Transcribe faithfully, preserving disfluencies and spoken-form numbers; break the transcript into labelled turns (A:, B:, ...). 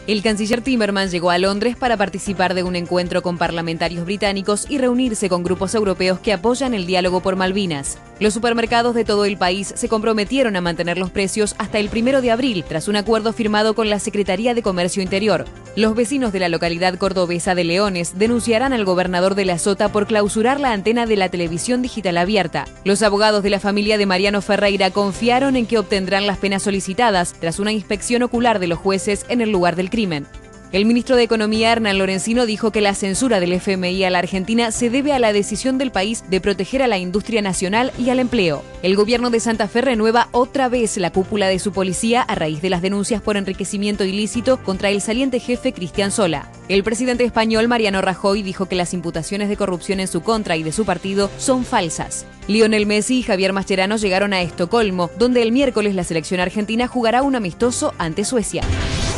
A: El canciller Timmermans llegó a Londres para participar de un encuentro con parlamentarios británicos y reunirse con grupos europeos que apoyan el diálogo por Malvinas. Los supermercados de todo el país se comprometieron a mantener los precios hasta el primero de abril, tras un acuerdo firmado con la Secretaría de Comercio Interior. Los vecinos de la localidad cordobesa de Leones denunciarán al gobernador de la Sota por clausurar la antena de la televisión digital abierta. Los abogados de la familia de Mariano Ferreira confiaron en que obtendrán las penas solicitadas tras una inspección ocular de los jueces en el lugar del crimen. El ministro de Economía, Hernán Lorenzino, dijo que la censura del F M I a la Argentina se debe a la decisión del país de proteger a la industria nacional y al empleo. El gobierno de Santa Fe renueva otra vez la cúpula de su policía a raíz de las denuncias por enriquecimiento ilícito contra el saliente jefe Cristian Sola. El presidente español, Mariano Rajoy, dijo que las imputaciones de corrupción en su contra y de su partido son falsas. Lionel Messi y Javier Mascherano llegaron a Estocolmo, donde el miércoles la selección argentina jugará un amistoso ante Suecia.